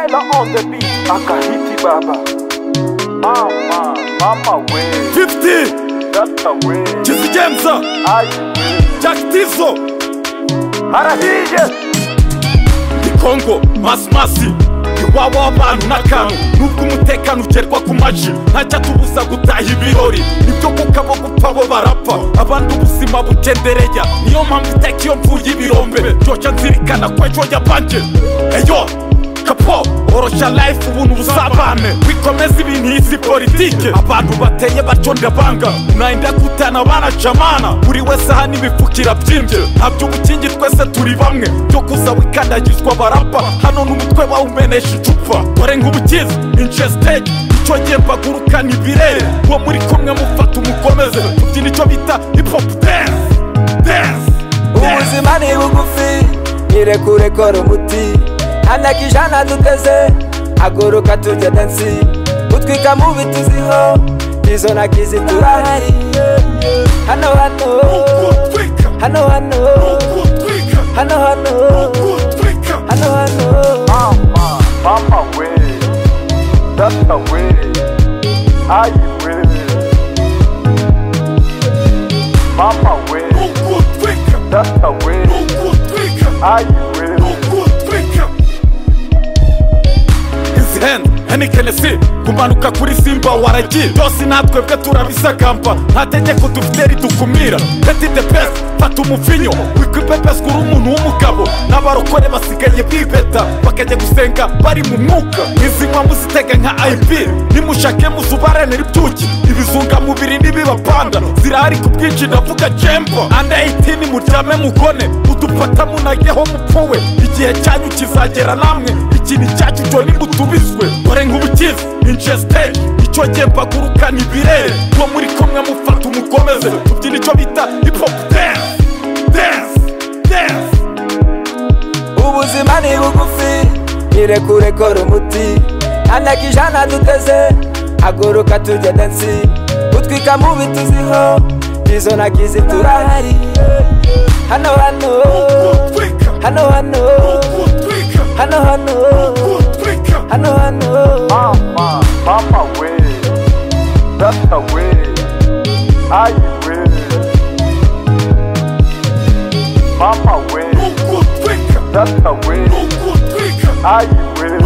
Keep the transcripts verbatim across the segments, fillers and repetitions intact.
Mandela on the beat, akahiti baba. Mama, mama way. fifty, that's the way. Kizigenza, I way. Tizzo, Harahije. Kongo, Masmasi, iwawa abantu n'akantu nubwo umutekano ugerwa ku maji ntajya tubuza gutaha ibirori nibyo kuko abo gupfa bo barapfa abandi ubuzima bugendereya niyo mpamvu iteka iyo mvuye ibirombe byoca nzirikana ko ejo yabanje eyo kapo orosha life ubuntu busabane wikomeza ibintu isi politike abantu bateye batyo ndabanga naenda kutana banacamana buri wese hano ibipfukira byimbye ntabyo ubukingi twese turi bamwe byo kuza wikandagizwa barapa hano n'umutwe bawumenesha icupa dore nk'ubukizi inje stage icyo gihe mpagurukana ibirere uwo muri kumwe mufata umukomeze tubyina icyo bita hip hop dance dance ubuzima ni bugufi irekure kora umuti anakijana duteze aguruka tujya dansi utwika mu biti ziho Tizzo na Kizi turahari hano hano hano hano hano hano hano hano Mama, mama way. That's the way. I way. Mama way. That's the way. I way. Henikenesi kumanuka kuri simba waragiye byose natwe bwe turabisagamba nta tegeko dufite ridukumira Petit de pes fata umuvinyo wikwipepes kuri umuntu w'umugabo n'abarokore basigaye bibeta bakajya gusenga bari mu mwuka izinywa muzitega nka I P nimushake muzubaranira ibyuki ibizunga mubiri n'ibibapanda zirahari ku bwinshi ndavuga jembo anda eighteen muryame mugone udupata munageho mupfuwe igihe cyanyu kizagera namwe ikintu cyacu cyo nimutubizwe dore nk'ubukizi inje stage icyo gihe mpagurukana ibirere uwo muri kumwe mufata umukomeze tubyina icyo bita hip hop dance dance dance ubuzima ni bugufi irekure kora umuti anakijana duteze aguruka tujya dansi utwika mu biti ziho Tizzo na Kizi turahari hano hano hano hano hano hano hano hano Mama, mama way. That's the way. I way. Mama way. That's the way. I way.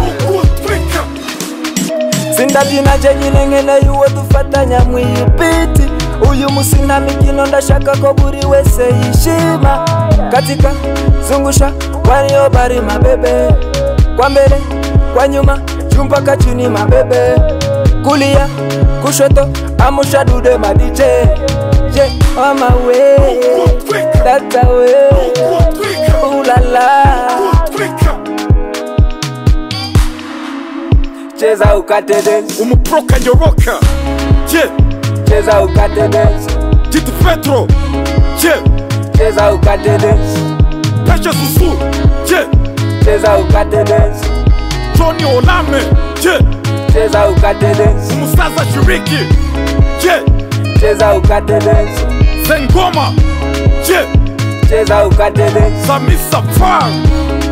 sindabyina je nyine nkene yuwo dufatanya mw'ibiti uyu musi nta mikino ndashaka ko buri wese yishima katika zungusha waniyo bari mabebe kwa mbele kwa nyuma jumpa kachini mabebe kulia kushoto amusha dude madije je mama we data we ulala cheza ukate dance umuproka nyoroka je cheza ukate dance Tito Petro je cheza ukate dance Pesha Susu je cheza ukate dance Johnny Olame je cheza ukate dance umusaza Shiriki je cheza ukate dance Zengoma je cheza ukate dance Samisa Farm